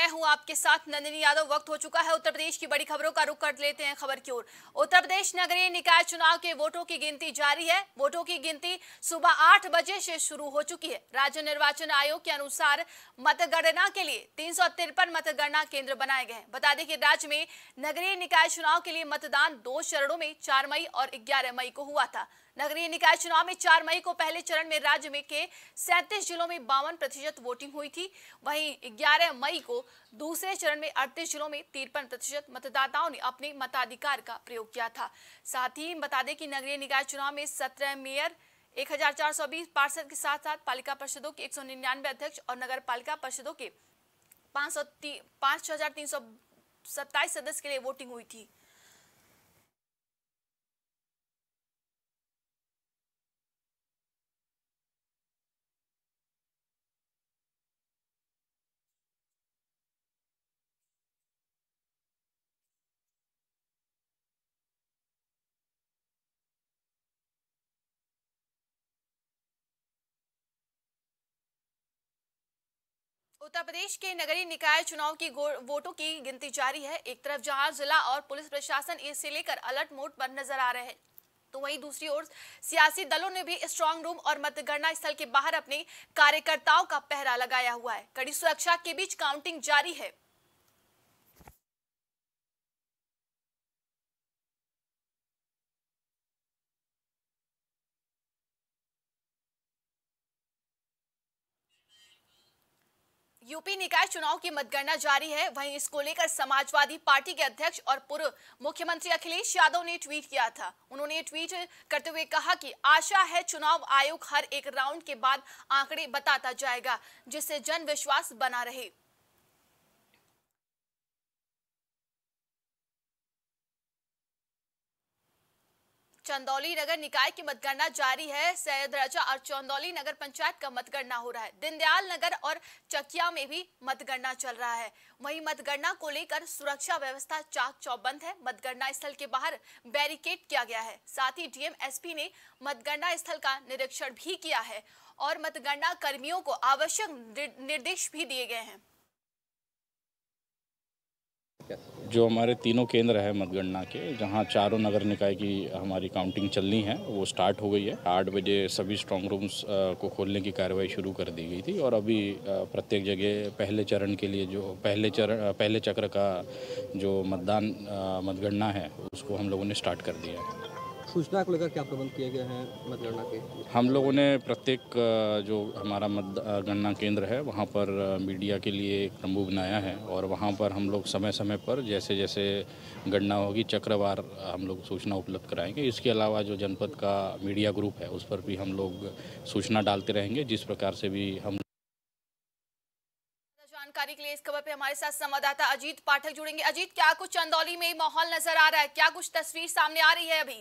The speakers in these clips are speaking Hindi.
मैं हूं आपके साथ नंदिनी यादव। वक्त हो चुका है उत्तर प्रदेश की बड़ी खबरों का रुख कर लेते हैं खबर की ओर। उत्तर प्रदेश नगरीय निकाय चुनाव के वोटों की गिनती जारी है। वोटों की गिनती सुबह 8 बजे से शुरू हो चुकी है। राज्य निर्वाचन आयोग के अनुसार मतगणना के लिए 353 मतगणना केंद्र बनाए गए हैं। बता दें कि राज्य में नगरीय निकाय चुनाव के लिए मतदान 2 चरणों में 4 मई और 11 मई को हुआ था। नगरीय निकाय चुनाव में 4 मई को पहले चरण में राज्य में के 37 जिलों में 52% वोटिंग हुई थी। वहीं 11 मई को दूसरे चरण में 38 जिलों में 53% मतदाताओं ने अपने मताधिकार का प्रयोग किया था। साथ ही बता दें कि नगरीय निकाय चुनाव में 17 मेयर, 1420 पार्षद के साथ साथ पालिका परिषदों के 199 अध्यक्ष और नगर पालिका परिषदों के 5327 सदस्य के लिए वोटिंग हुई थी। उत्तर प्रदेश के नगरीय निकाय चुनाव की वोटों की गिनती जारी है। एक तरफ जहां जिला और पुलिस प्रशासन इसे लेकर अलर्ट मोड पर नजर आ रहे हैं, तो वहीं दूसरी ओर सियासी दलों ने भी स्ट्रांग रूम और मतगणना स्थल के बाहर अपने कार्यकर्ताओं का पहरा लगाया हुआ है। कड़ी सुरक्षा के बीच काउंटिंग जारी है। यूपी निकाय चुनाव की मतगणना जारी है। वहीं इसको लेकर समाजवादी पार्टी के अध्यक्ष और पूर्व मुख्यमंत्री अखिलेश यादव ने ट्वीट किया था। उन्होंने ट्वीट करते हुए कहा कि आशा है चुनाव आयोग हर एक राउंड के बाद आंकड़े बताता जाएगा, जिससे जन विश्वास बना रहे। चंदौली नगर निकाय की मतगणना जारी है। सैयद रजा और चंदौली नगर पंचायत का मतगणना हो रहा है। दीनदयाल नगर और चकिया में भी मतगणना चल रहा है। वहीं मतगणना को लेकर सुरक्षा व्यवस्था चाक चौबंद है। मतगणना स्थल के बाहर बैरिकेड किया गया है। साथ ही डीएम एसपी ने मतगणना स्थल का निरीक्षण भी किया है और मतगणना कर्मियों को आवश्यक निर्देश भी दिए गए हैं। जो हमारे तीनों केंद्र है मतगणना के, जहां चारों नगर निकाय की हमारी काउंटिंग चलनी है, वो स्टार्ट हो गई है। 8 बजे सभी स्ट्रांग रूम्स को खोलने की कार्रवाई शुरू कर दी गई थी और अभी प्रत्येक जगह पहले चरण के लिए जो पहले चक्र का जो मतगणना है उसको हम लोगों ने स्टार्ट कर दिया है। सूचना को लेकर क्या प्रबंध किए गए हैं मतगणना के? हम लोगों ने प्रत्येक जो हमारा मतगणना केंद्र है वहाँ पर मीडिया के लिए एक तंबू बनाया है और वहाँ पर हम लोग समय समय पर जैसे जैसे गणना होगी चक्रवार हम लोग सूचना उपलब्ध कराएंगे। इसके अलावा जो जनपद का मीडिया ग्रुप है उस पर भी हम लोग सूचना डालते रहेंगे, जिस प्रकार से भी हम। जानकारी के लिए इस खबर पे हमारे साथ संवाददाता अजीत पाठक जुड़ेंगे। अजीत, क्या कुछ चंदौली में माहौल नजर आ रहा है? क्या कुछ तस्वीर सामने आ रही है अभी?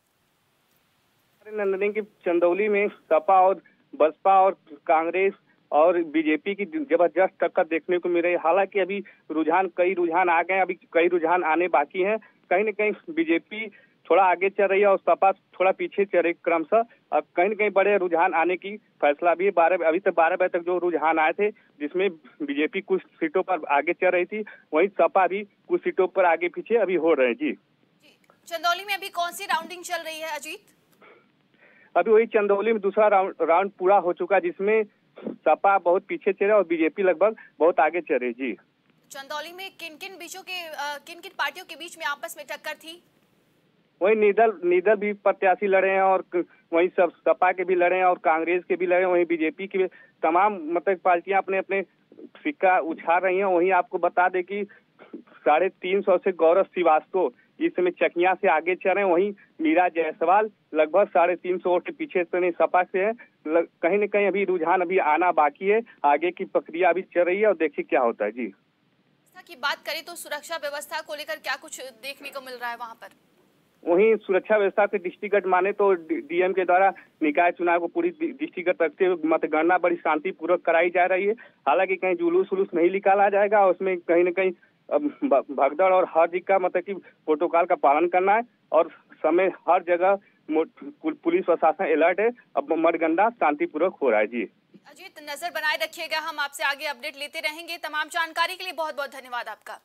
नंदनी की चंदौली में सपा और बसपा और कांग्रेस और बीजेपी की जबरदस्त टक्कर देखने को मिल रही है। हालांकि अभी कई रुझान आ गए, अभी कई रुझान आने बाकी हैं। कहीं न कहीं बीजेपी थोड़ा आगे चल रही है और सपा थोड़ा पीछे चल रही क्रमशः। अब कहीं न कहीं बड़े रुझान आने की फैसला भी अभी तक 12 बजे तक जो रुझान आए थे, जिसमें बीजेपी कुछ सीटों पर आगे चल रही थी, वहीं सपा भी कुछ सीटों पर आगे पीछे अभी हो रहे हैं। जी, चंदौली में अभी कौन सी राउंडिंग चल रही है अजीत? अभी वही चंदौली में दूसरा राउंड पूरा हो चुका, जिसमें सपा बहुत पीछे चल रहा है और बीजेपी लगभग बहुत आगे चल रही। जी, चंदौली में किन किन पार्टियों के बीच में आपस में टक्कर थी? वही निदल भी प्रत्याशी लड़े हैं और वही सब सपा के भी लड़े हैं और कांग्रेस के भी लड़े हैं। वही बीजेपी की तमाम मतलब पार्टियां अपने अपने सिक्का उछाल रही हैं। वहीं आपको बता दें कि 350 से गौरव श्रीवास्तव इस समय चकिया से आगे चल रहे हैं। वहीं मीरा जायसवाल लगभग 350 वोट के पीछे से सपा से है। कहीं न कहीं अभी रुझान अभी आना बाकी है, आगे की प्रक्रिया अभी चल रही है और देखिए क्या होता है। जी, की बात करें तो सुरक्षा व्यवस्था को लेकर क्या कुछ देखने को मिल रहा है वहाँ पर? वहीं सुरक्षा व्यवस्था के दृष्टिगत माने तो डीएम के द्वारा निकाय चुनाव को पूरी दृष्टिगत रखते हुए मतगणना बड़ी शांतिपूर्वक कराई जा रही है। हालांकि कहीं जुलूस नहीं निकाला जाएगा, उसमें कहीं न कहीं भगदड़ और हर जी का मतलब कि प्रोटोकॉल का पालन करना है और समय हर जगह पुलिस प्रशासन अलर्ट है। अब मतगणना शांतिपूर्वक हो रहा है। जी, अजीत, नजर बनाए रखिएगा, हम आपसे आगे अपडेट लेते रहेंगे। तमाम जानकारी के लिए बहुत बहुत धन्यवाद आपका।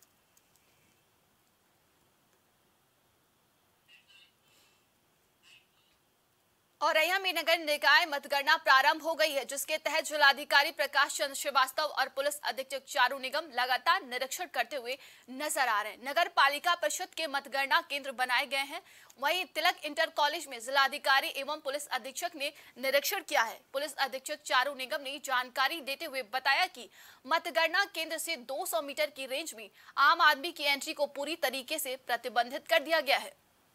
औरैया में नगर निकाय मतगणना प्रारंभ हो गई है, जिसके तहत जिलाधिकारी प्रकाश चंद्र श्रीवास्तव और पुलिस अधीक्षक चारू निगम लगातार निरीक्षण करते हुए नजर आ रहे हैं। नगर पालिका परिषद के मतगणना केंद्र बनाए गए हैं। वहीं तिलक इंटर कॉलेज में जिलाधिकारी एवं पुलिस अधीक्षक ने निरीक्षण किया है। पुलिस अधीक्षक चारू निगम ने जानकारी देते हुए बताया कि मतगणना केंद्र से 200 मीटर की रेंज में आम आदमी की एंट्री को पूरी तरीके से प्रतिबंधित कर दिया गया है।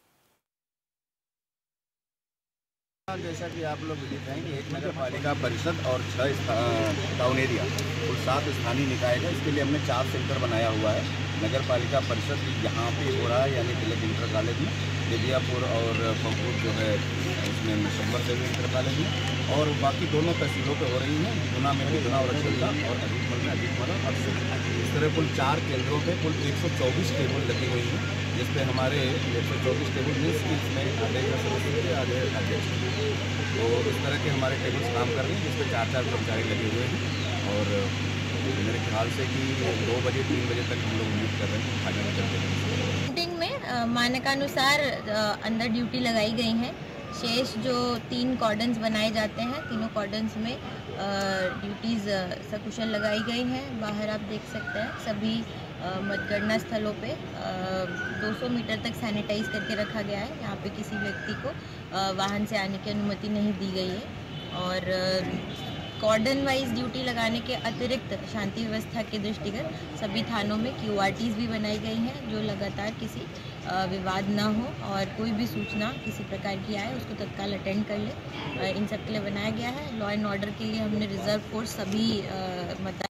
जैसा कि आप लोग देखेंगे, एक नगर पालिका परिषद और 6 टाउन एरिया कुल 7 स्थानीय निकाय है। इसके लिए हमने 4 सेंटर बनाया हुआ है। नगर पालिका परिषद यहाँ पे हो रहा है, यानी तिलक इंटर कॉलेज में, देवियापुर और फंगपुर जो है उसमें मुसम्मर देवी इंटर कॉलेज में, और बाकी दोनों तहसीलों पे हो रही हैं, गुना में गुना और अछलता और अजीतमल और इस तरह कुल 4 केंद्रों पे कुल 124 टेबल लगी हुई हैं, जिसपे हमारे 124 टेबल मीन्स की इसमें आधे का सदस्य आधे अध्यक्ष, तो इस तरह के हमारे टेबल्स काम कर रहे हैं, जिसपे 4-4 कर्मचारी लगे हुए हैं। और मेरे ख्याल से कि 2 बजे 3 बजे तक हम लोग उम्मीद कर रहे हैं कि खाने में चलते हैं। मीटिंग में मानकानुसार अंदर ड्यूटी लगाई गई हैं। शेष जो 3 कॉर्डन्स बनाए जाते हैं, तीनों कॉर्डन्स में ड्यूटीज़ सकुशल लगाई गई हैं। बाहर आप देख सकते हैं सभी मतगणना स्थलों पे 200 मीटर तक सैनिटाइज करके रखा गया है। यहाँ पे किसी व्यक्ति को वाहन से आने की अनुमति नहीं दी गई है। और कॉर्डन वाइज ड्यूटी लगाने के अतिरिक्त शांति व्यवस्था के दृष्टिगत सभी थानों में QRTs भी बनाई गई हैं, जो लगातार किसी विवाद ना हो और कोई भी सूचना किसी प्रकार की आए उसको तत्काल अटेंड कर ले, इन सब के लिए बनाया गया है। लॉ एंड ऑर्डर के लिए हमने रिजर्व फोर्स सभी मतदान।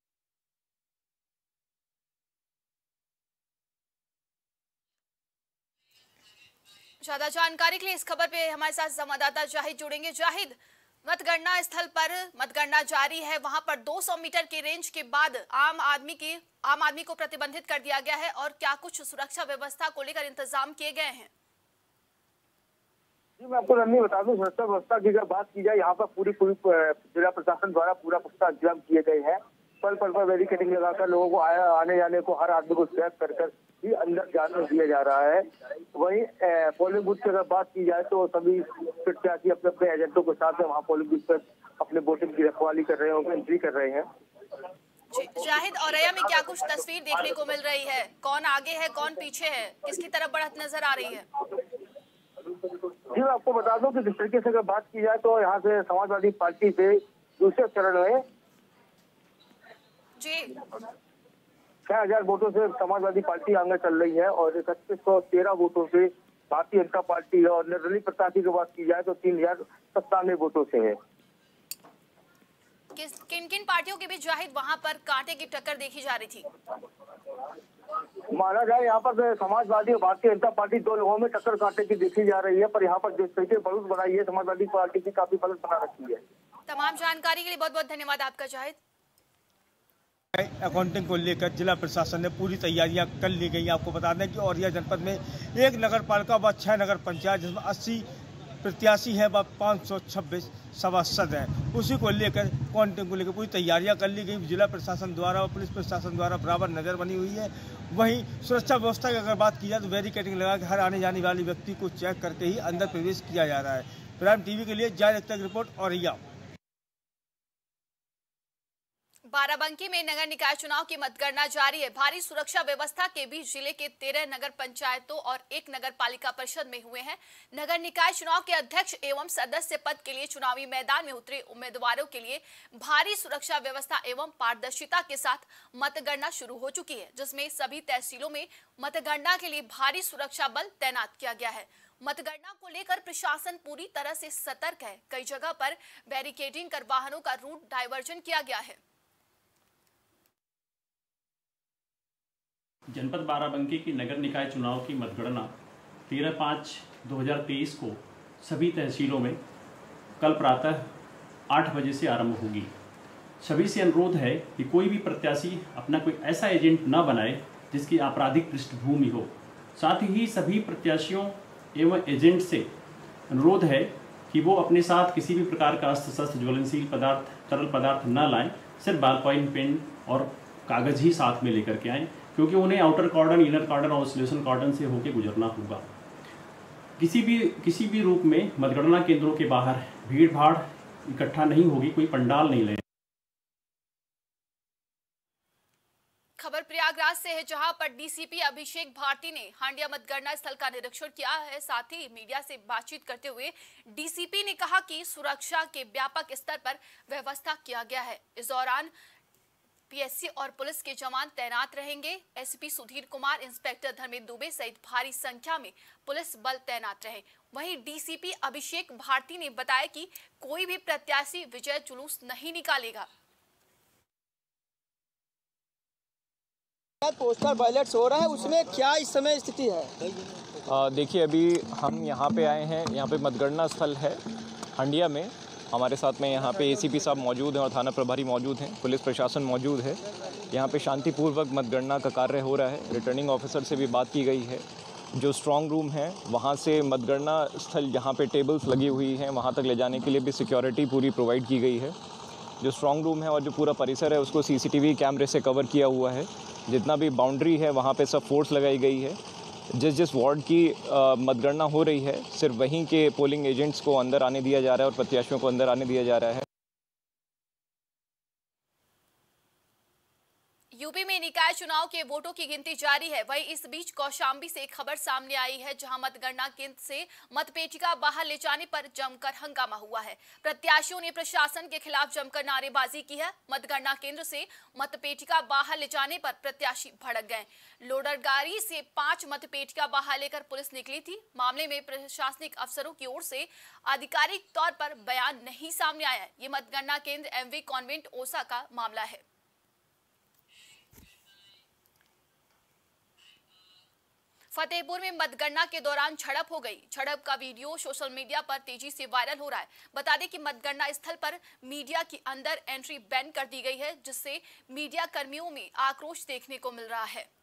ज्यादा जानकारी के लिए इस खबर पे हमारे साथ संवाददाता जाहिद जुड़ेंगे। जाहिद, मतगणना स्थल पर मतगणना जारी है, वहां पर 200 मीटर की रेंज के बाद आम आदमी को प्रतिबंधित कर दिया गया है, और क्या कुछ सुरक्षा व्यवस्था को लेकर इंतजाम किए गए हैं? जी, मैं आपको रणनी बता दूं, सुरक्षा व्यवस्था की अगर बात की जाए, यहाँ पर पूरी जिला प्रशासन द्वारा पूरा पुख्ता इंतजाम किए गए हैं। पल पल पर बैरिकेडिंग लगाकर लोगों को आने जाने को, हर आदमी को चेक कर ही अंदर जाने दिया जा रहा है। वहीं पोलिंग बूथ की अगर बात की जाए तो सभी प्रत्याशी अपने अपने एजेंटों के साथ वहाँ पोलिंग बूथ पर अपने वोटिंग की रखवाली कर रहे हैं, एंट्री कर रहे हैं। जाहिद, औरैया में क्या कुछ तस्वीर देखने को मिल रही है? कौन आगे है, कौन पीछे है, किसकी तरफ बढ़त नजर आ रही है? जी, मैं आपको बता दूं कि जिस तरीके से अगर बात की जाए तो यहाँ से समाजवादी पार्टी से दूसरे चरण में जी 6000 वोटों से समाजवादी पार्टी आगे चल रही है, और 3113 वोटों से भारतीय जनता पार्टी है, और निर्दलीय प्रत्याशी की बात की जाए तो 3097 वोटों से है। किन किन पार्टियों के बीच जाहिद वहां पर कांटे की टक्कर देखी जा रही थी? माना जाए यहाँ पर समाजवादी और भारतीय जनता पार्टी 2 लोगों में टक्कर कांटे की देखी जा रही है, पर यहाँ पर जिस तरीके बढ़त बनाई है समाजवादी पार्टी की काफी बढ़त बना रखी है। तमाम जानकारी के लिए बहुत बहुत धन्यवाद आपका जाहिद। अकाउंटिंग को लेकर जिला प्रशासन ने पूरी तैयारियां कर ली गई। आपको बता दें कि औरैया जनपद में 1 नगर पालिका व 6 नगर पंचायत, जिसमें 80 प्रत्याशी हैं व 526 सभासद हैं, उसी को लेकर अकाउंटिंग को लेकर पूरी तैयारियां कर ली गई। जिला प्रशासन द्वारा और पुलिस प्रशासन द्वारा बराबर नजर बनी हुई है। वहीं सुरक्षा व्यवस्था की अगर बात की जाए तो बैरिकेडिंग लगा के हर आने जाने वाले व्यक्ति को चेक करके ही अंदर प्रवेश किया जा रहा है। प्राइम टीवी के लिए जाहिद अख्तर की रिपोर्ट, औरैया। बाराबंकी में नगर निकाय चुनाव की मतगणना जारी है। भारी सुरक्षा व्यवस्था के बीच जिले के 13 नगर पंचायतों और 1 नगर पालिका परिषद में हुए हैं नगर निकाय चुनाव के अध्यक्ष एवं सदस्य पद के लिए चुनावी मैदान में उतरे उम्मीदवारों के लिए भारी सुरक्षा व्यवस्था एवं पारदर्शिता के साथ मतगणना शुरू हो चुकी है, जिसमें सभी तहसीलों में मतगणना के लिए भारी सुरक्षा बल तैनात किया गया है। मतगणना को लेकर प्रशासन पूरी तरह से सतर्क है। कई जगह पर बैरिकेडिंग कर वाहनों का रूट डायवर्जन किया गया है। जनपद बाराबंकी की नगर निकाय चुनाव की मतगणना 13/5/2023 को सभी तहसीलों में कल प्रातः 8 बजे से आरंभ होगी। सभी से अनुरोध है कि कोई भी प्रत्याशी अपना कोई ऐसा एजेंट न बनाए जिसकी आपराधिक पृष्ठभूमि हो। साथ ही सभी प्रत्याशियों एवं एजेंट से अनुरोध है कि वो अपने साथ किसी भी प्रकार का अस्त्र शस्त्र, ज्वलनशील पदार्थ, तरल पदार्थ न लाएं, सिर्फ बॉल पॉइंट पेन और कागज़ ही साथ में लेकर के आएँ, क्योंकि उन्हें आउटर कॉर्डन, इनर कॉर्डन और आइसोलेशन कॉर्डन से होकर गुजरना होगा। किसी भी रूप में मतगणना केंद्रों के बाहर भीड़ भाड़ इकट्ठा नहीं होगी, कोई पंडाल नहीं लगे। खबर प्रयागराज से है, जहां पर डीसीपी अभिषेक भारती ने हांडिया मतगणना स्थल का निरीक्षण किया है। साथ ही मीडिया से बातचीत करते हुए डीसीपी ने कहा कि सुरक्षा के व्यापक स्तर पर व्यवस्था किया गया है। इस दौरान पीएससी और पुलिस के जवान तैनात रहेंगे। एसपी सुधीर कुमार, इंस्पेक्टर धर्मेंद्र दुबे सहित भारी संख्या में पुलिस बल तैनात रहे। वहीं डीसीपी अभिषेक भारती ने बताया कि कोई भी प्रत्याशी विजय जुलूस नहीं निकालेगा। पोस्टल बैलेट्स हो रहा है, उसमें क्या इस समय स्थिति है? देखिए, अभी हम यहाँ पे आए हैं, यहाँ पे मतगणना स्थल है हंडिया में। हमारे साथ में यहाँ पे एसीपी साहब मौजूद हैं और थाना प्रभारी मौजूद हैं, पुलिस प्रशासन मौजूद है। यहाँ पे शांतिपूर्वक मतगणना का कार्य हो रहा है। रिटर्निंग ऑफिसर से भी बात की गई है। जो स्ट्रांग रूम है वहाँ से मतगणना स्थल जहाँ पे टेबल्स लगी हुई हैं वहाँ तक ले जाने के लिए भी सिक्योरिटी पूरी प्रोवाइड की गई है। जो स्ट्रांग रूम है और जो पूरा परिसर है उसको सीसीटीवी कैमरे से कवर किया हुआ है। जितना भी बाउंड्री है वहाँ पे सब फोर्स लगाई गई है। जिस वार्ड की मतगणना हो रही है सिर्फ वहीं के पोलिंग एजेंट्स को अंदर आने दिया जा रहा है और प्रत्याशियों को अंदर आने दिया जा रहा है। यूपी में निकाय चुनाव के वोटों की गिनती जारी है। वहीं इस बीच कौशाम्बी से एक खबर सामने आई है, जहां मतगणना केंद्र से मतपेटिका बाहर ले जाने पर जमकर हंगामा हुआ है। प्रत्याशियों ने प्रशासन के खिलाफ जमकर नारेबाजी की है। मतगणना केंद्र से मतपेटिका बाहर ले जाने पर प्रत्याशी भड़क गए। लोडर गाड़ी से 5 मतपेटिका बाहर लेकर पुलिस निकली थी। मामले में प्रशासनिक अफसरों की ओर से आधिकारिक तौर पर बयान नहीं सामने आया। ये मतगणना केंद्र एमवी कॉन्वेंट ओसा का मामला है। फतेहपुर में मतगणना के दौरान झड़प हो गई। झड़प का वीडियो सोशल मीडिया पर तेजी से वायरल हो रहा है। बता दें कि मतगणना स्थल पर मीडिया की अंदर एंट्री बैन कर दी गई है, जिससे मीडिया कर्मियों में आक्रोश देखने को मिल रहा है।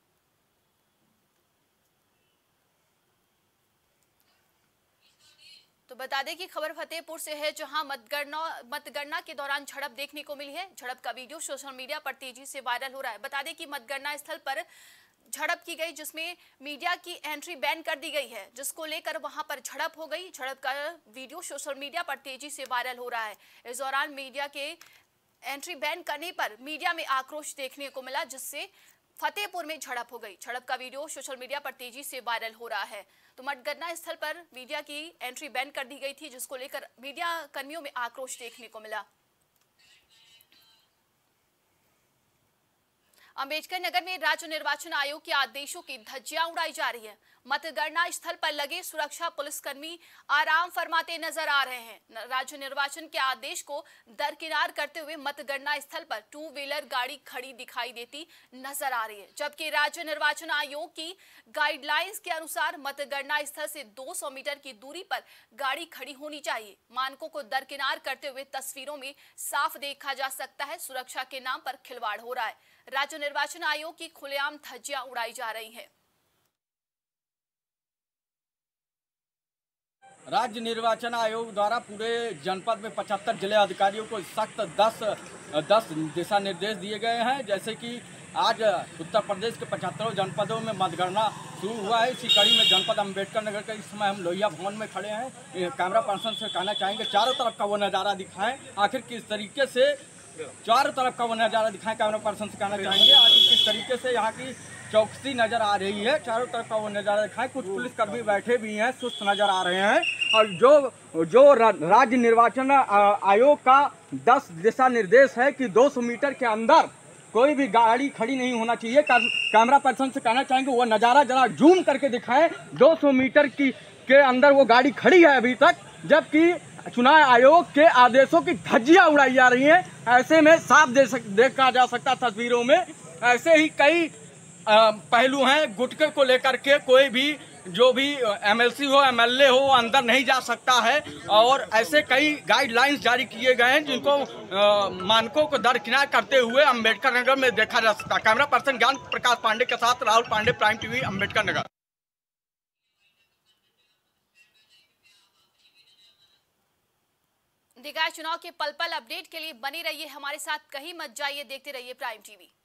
तो बता दें कि खबर फतेहपुर से है, जहां मतगणना के दौरान झड़प देखने को मिली है। झड़प का वीडियो सोशल मीडिया पर तेजी से वायरल हो रहा है। बता दें कि मतगणना स्थल पर झड़प की गई, जिसमें मीडिया की एंट्री बैन कर दी गई है, जिसको लेकर वहां पर झड़प हो गई। झड़प का वीडियो सोशल मीडिया पर तेजी से वायरल हो रहा है। इस दौरान मीडिया के एंट्री बैन करने पर मीडिया में आक्रोश देखने को मिला, जिससे फतेहपुर में झड़प हो गई। झड़प का वीडियो सोशल मीडिया पर तेजी से वायरल हो रहा है। तो मतगणना स्थल पर मीडिया की एंट्री बैन कर दी गई थी, जिसको लेकर मीडिया कर्मियों में आक्रोश देखने को मिला। अंबेडकर नगर में राज्य निर्वाचन आयोग के आदेशों की धज्जियां उड़ाई जा रही है। मतगणना स्थल पर लगे सुरक्षा पुलिसकर्मी आराम फरमाते नजर आ रहे हैं। राज्य निर्वाचन के आदेश को दरकिनार करते हुए मतगणना स्थल पर 2 व्हीलर गाड़ी खड़ी दिखाई देती नजर आ रही है, जबकि राज्य निर्वाचन आयोग की गाइडलाइंस के अनुसार मतगणना स्थल से 200 मीटर की दूरी पर गाड़ी खड़ी होनी चाहिए। मानकों को दरकिनार करते हुए तस्वीरों में साफ देखा जा सकता है सुरक्षा के नाम पर खिलवाड़ हो रहा है। राज्य निर्वाचन आयोग की खुलेआम धज्जियां उड़ाई जा रही हैं। राज्य निर्वाचन आयोग द्वारा पूरे जनपद में 75 जिले अधिकारियों को सख्त 10 दिशा निर्देश दिए गए हैं। जैसे कि आज उत्तर प्रदेश के 75 जनपदों में मतगणना शुरू हुआ है। इसी कड़ी में जनपद अम्बेडकर नगर के इस समय हम लोहिया भवन में खड़े हैं। कैमरा पर्सन से कहना चाहेंगे चारों तरफ का वो नज़ारा दिखाएं, आखिर किस तरीके से चारों तरफ का वो नज़ारा दिखाएं। कैमरा पर्सन से कहना चाहेंगे आखिर किस तरीके से यहाँ की चौकसी नज़र आ रही है। चारों तरफ का वो नज़ारा दिखाएं। कुछ पुलिसकर्मी बैठे भी हैं, सुस्त नज़र आ रहे हैं। और जो राज्य निर्वाचन आयोग का 10 दिशा निर्देश है कि 200 मीटर के अंदर कोई भी गाड़ी खड़ी नहीं होना चाहिए। कैमरा पर्सन से कहना चाहेंगे वो नज़ारा जरा जूम करके दिखाएं। 200 मीटर के अंदर वो गाड़ी खड़ी है अभी तक, जबकि चुनाव आयोग के आदेशों की धज्जियां उड़ाई जा रही हैं। ऐसे में साफ देखा जा सकता तस्वीरों में। ऐसे ही कई पहलू हैं। गुटखे को लेकर के कोई भी जो भी एमएलसी हो एमएलए हो अंदर नहीं जा सकता है, और ऐसे कई गाइडलाइंस जारी किए गए हैं जिनको मानकों को दरकिनार करते हुए अम्बेडकर नगर में देखा जा सकता है। कैमरा पर्सन ज्ञान प्रकाश पांडे के साथ राहुल पांडे, प्राइम टीवी, अम्बेडकर नगर। निकाय चुनाव के पल पल अपडेट के लिए बने रहिए हमारे साथ, कहीं मत जाइए, देखते रहिए प्राइम टीवी।